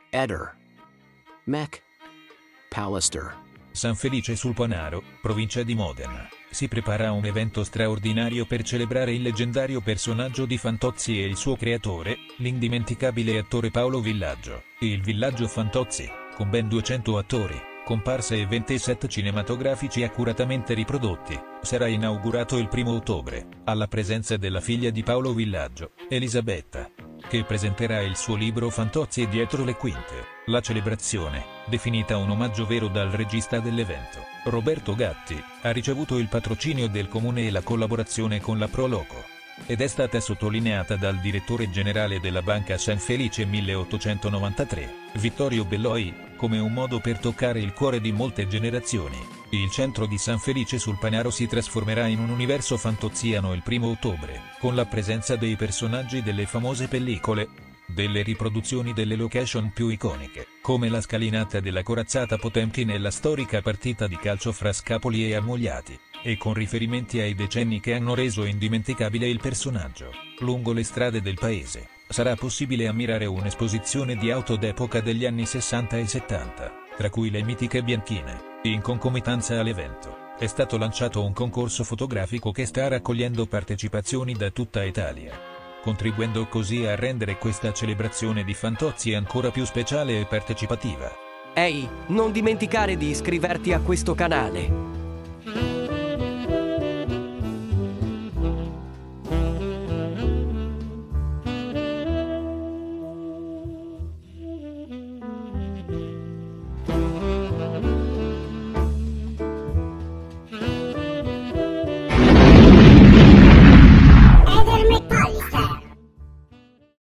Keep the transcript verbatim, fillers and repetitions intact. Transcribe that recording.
Eder. Mac. Pallister. San Felice sul Panaro, provincia di Modena. Si prepara un evento straordinario per celebrare il leggendario personaggio di Fantozzi e il suo creatore, l'indimenticabile attore Paolo Villaggio. Il Villaggio Fantozzi, con ben duecento attori, comparse e venti set cinematografici accuratamente riprodotti, sarà inaugurato il primo ottobre, alla presenza della figlia di Paolo Villaggio, Elisabetta, che presenterà il suo libro Fantozzi dietro le quinte. La celebrazione, definita un omaggio vero dal regista dell'evento, Roberto Gatti, ha ricevuto il patrocinio del comune e la collaborazione con la Proloco, ed è stata sottolineata dal direttore generale della Banca San Felice milleottocentonovantatré, Vittorio Belloi, come un modo per toccare il cuore di molte generazioni. Il centro di San Felice sul Panaro si trasformerà in un universo fantozziano il primo ottobre, con la presenza dei personaggi delle famose pellicole, delle riproduzioni delle location più iconiche, come la scalinata della corazzata Potemkin e la storica partita di calcio fra Scapoli e Ammogliati, e con riferimenti ai decenni che hanno reso indimenticabile il personaggio. Lungo le strade del paese, sarà possibile ammirare un'esposizione di auto d'epoca degli anni sessanta e settanta, tra cui le mitiche bianchine. In concomitanza all'evento, è stato lanciato un concorso fotografico che sta raccogliendo partecipazioni da tutta Italia, contribuendo così a rendere questa celebrazione di Fantozzi ancora più speciale e partecipativa. Ehi, non dimenticare di iscriverti a questo canale.